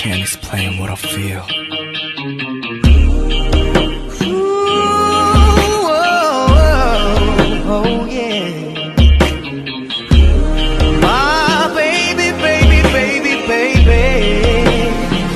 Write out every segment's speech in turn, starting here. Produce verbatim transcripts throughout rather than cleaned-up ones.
can't explain what I feel. Ooh, oh, oh, yeah. My baby, baby, baby, baby.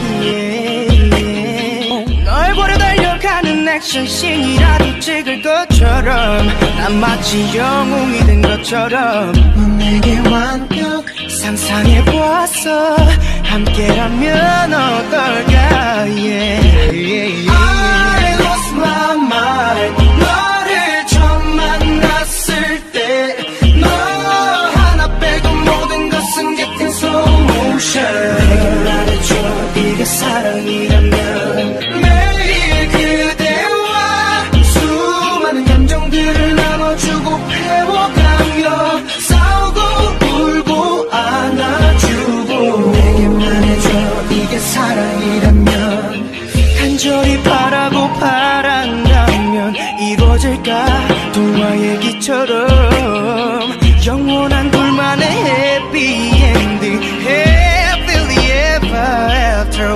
Yeah. 널 보려 달려가는 액션씬이라도 찍을 것처럼 난 마치 영웅이 된 것처럼 넌 내게 완벽 상상해보았어. 함께라면 어떨까. yeah, yeah, yeah. I lost my mind. 너를 처음 만났을 때 너 하나 빼고 모든 것은 getting slow motion. 내게 말해줘 이게 사랑이라면. 매일 그대와 수많은 감정들을 나눠주고 배워가며 싸우고 울고 안아주고. 내게 말해줘 이게 사랑이라면. 간절히 바라고 바란다면 이루어질까. 동화 얘기처럼 영원한 둘만의 happy ending. Happily ever after.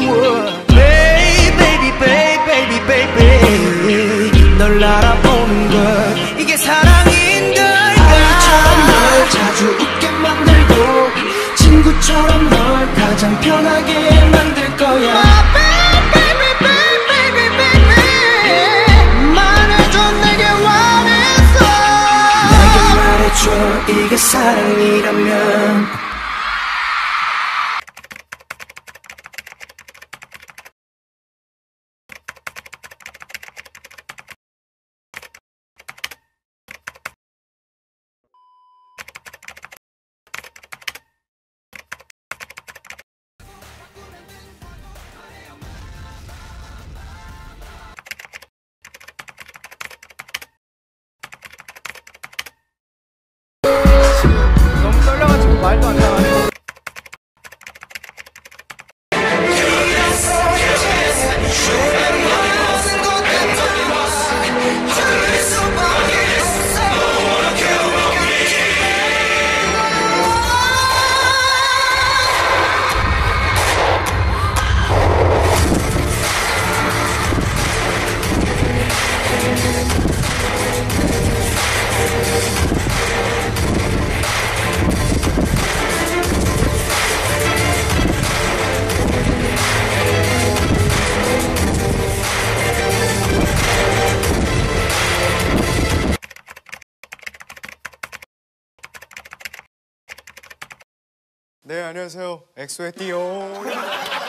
Baby, baby, baby, baby. 널 알아보는 것 이게 사랑인 걸까. 아이처럼 널 자주 웃게 만들고 친구처럼 널 가장 편하게 만들 거야. baby, baby, baby, baby. 말해줘 내게 원했어. 내게 말해줘 이게 사랑이라면. 너무 떨려가지고 말도 안 나가네. 네, 안녕하세요. 엑소의 띠용.